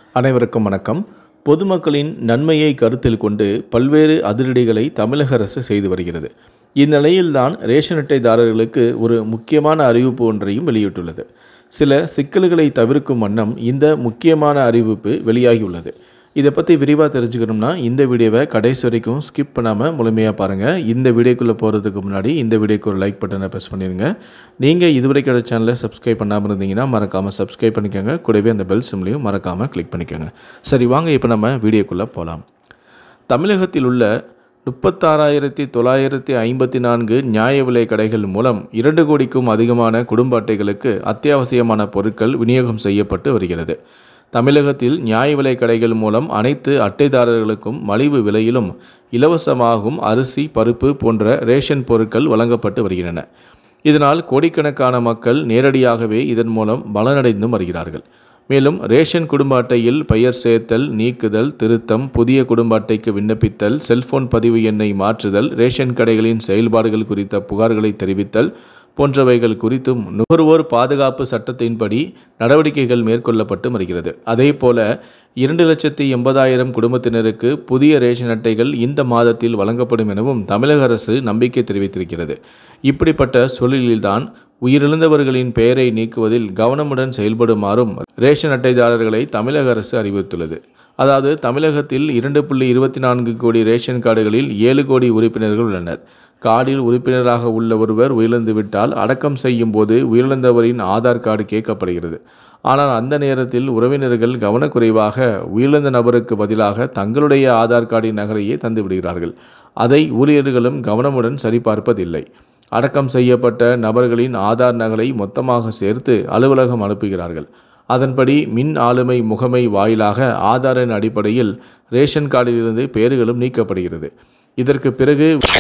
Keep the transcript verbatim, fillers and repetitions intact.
அனைவருக்கும் வணக்கம். பொதுமக்களின் நன்மையை கருத்தில் கொண்டு பல்வேறு அதிரடிகளை தமிழக அரசு செய்து வருகிறது. இந்நிலையில்தான் ரேஷன் அட்டைதாரர்களுக்கு ஒரு முக்கியமான அறிவிப்பு ஒன்றையும் வெளியிட்டுள்ளது. சில சிக்கல்களை தவிர்க்கும் வண்ணம் இந்த முக்கியமான அறிவிப்பு வெளியாகியுள்ளது. இதை பற்றி விரிவாக தெரிஞ்சுக்கணும்னா இந்த வீடியோவை கடைசி வரைக்கும் ஸ்கிப் பண்ணாமல் முழுமையாக பாருங்கள். இந்த வீடியோக்குள்ளே போகிறதுக்கு முன்னாடி இந்த வீடியோக்கு ஒரு லைக் பட்டனை ப்ரெஸ் பண்ணிடுங்க. நீங்கள் இதுவரைக்கும் சேனலை சப்ஸ்கிரைப் பண்ணாமல் இருந்தீங்கன்னா மறக்காமல் சப்ஸ்கிரைப் பண்ணிக்கோங்க. கூடவே அந்த பெல் சிம்லையும் மறக்காமல் கிளிக் பண்ணிக்கோங்க. சரி, வாங்க இப்போ நம்ம வீடியோக்குள்ளே போகலாம். தமிழகத்தில் உள்ள முப்பத்தாறாயிரத்தி தொள்ளாயிரத்தி ஐம்பத்தி நான்கு நியாய விலை கடைகள் மூலம் இரண்டு கோடிக்கும் அதிகமான குடும்ப அட்டைகளுக்கு அத்தியாவசியமான பொருட்கள் விநியோகம் செய்யப்பட்டு வருகிறது. தமிழகத்தில் நியாய விலை கடைகள் மூலம் அனைத்து அட்டைதாரர்களுக்கும் மலிவு விலையிலும் இலவசமாகவும் அரிசி, பருப்பு போன்ற ரேஷன் பொருட்கள் வழங்கப்பட்டு வருகின்றன. இதனால் கோடிக்கணக்கான மக்கள் நேரடியாகவே இதன் மூலம் பலனடைந்தும் வருகிறார்கள். மேலும் ரேஷன் குடும்ப அட்டையில் பெயர் சேர்த்தல், நீக்குதல், திருத்தம், புதிய குடும்ப அட்டைக்கு விண்ணப்பித்தல், செல்போன் பதிவு எண்ணை மாற்றுதல், ரேஷன் கடைகளின் செயல்பாடுகள் குறித்த புகார்களை தெரிவித்தல் போன்றவைகள் குறித்தும் நுகர்வோர் பாதுகாப்பு சட்டத்தின்படி நடவடிக்கைகள் மேற்கொள்ளப்பட்டு வருகிறது. அதே போல இரண்டு லட்சத்தி எண்பதாயிரம் குடும்பத்தினருக்கு புதிய ரேஷன் அட்டைகள் இந்த மாதத்தில் வழங்கப்படும் எனவும் தமிழக அரசு நம்பிக்கை தெரிவித்திருக்கிறது. இப்படிப்பட்ட சூழலில்தான் உயிரிழந்தவர்களின் பெயரை நீக்குவதில் கவனமுடன் செயல்படுமாறும் ரேஷன் அட்டைதாரர்களை தமிழக அரசு அறிவித்துள்ளது. அதாவது தமிழகத்தில் இரண்டு புள்ளி இருபத்தி நான்கு கோடி ரேஷன் கார்டுகளில் ஏழு கோடி உறுப்பினர்கள் உள்ளனர். கார்டில் உறுப்பினராக உள்ள ஒருவர் உயிரிழந்துவிட்டால் அடக்கம் செய்யும் போது உயிரிழந்தவரின் ஆதார் கார்டு கேட்கப்படுகிறது. ஆனால் அந்த நேரத்தில் உறவினர்கள் கவனக்குறைவாக உயிரிழந்த நபருக்கு பதிலாக தங்களுடைய ஆதார் கார்டின் நகலையே தந்து விடுகிறார்கள். அதை ஊழியர்களும் கவனமுடன் சரிபார்ப்பதில்லை. அடக்கம் செய்யப்பட்ட நபர்களின் ஆதார் நகலை மொத்தமாக சேர்த்து அலுவலகம் அனுப்புகிறார்கள். அதன்படி மின் ஆளுமை முகமை வாயிலாக ஆதாரின் அடிப்படையில் ரேஷன் கார்டிலிருந்து பெயர்களும் நீக்கப்படுகிறது. இதற்கு பிறகு